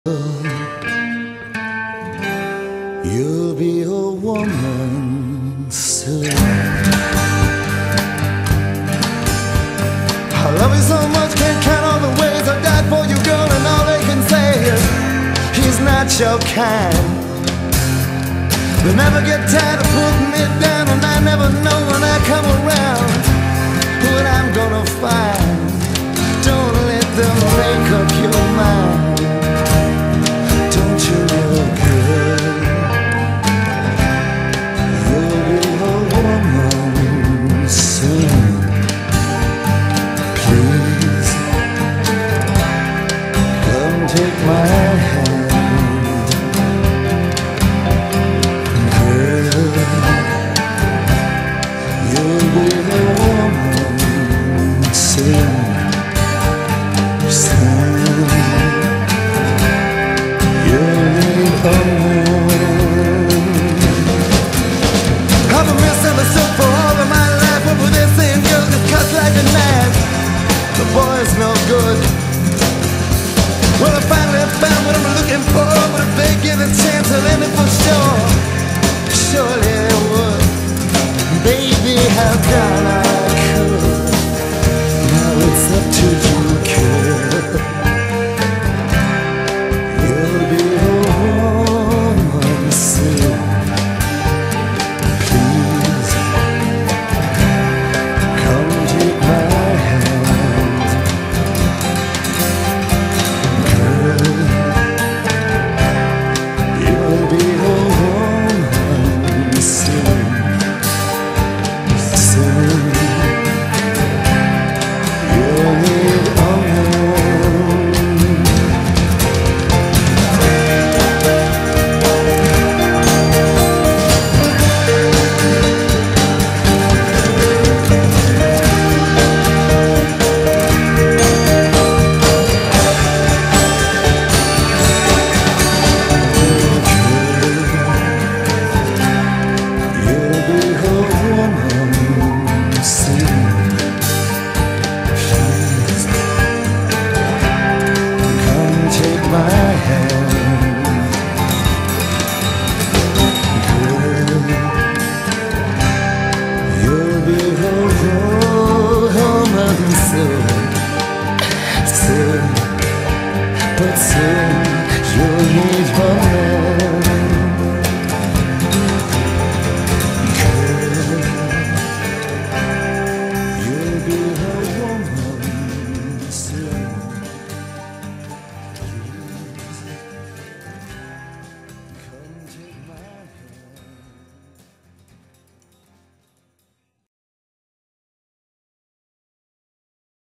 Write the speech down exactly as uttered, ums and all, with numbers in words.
You'll be a woman soon. I love you so much, can't count all the ways I died for you, girl, and all they can say is he's not your kind. They never get tired of putting me down, and I never know when I come around what I'm gonna find. Don't let them make up your mind. Don't you look good? You'll be a woman soon. Please come take my hand, girl. You'll be a woman soon. I've been misunderstood for all of my life, but with this same girl just cuts like a knife. The boy's no good. Well, I finally found what I'm looking for, but if they give a chance, I'll end it for sure. Surely they would. Baby, how can I could? Now it's up to you, kid. You'll be a woman soon. Please come take my hand, girl. You'll be a woman soon, soon. You'll need a but soon you'll need one.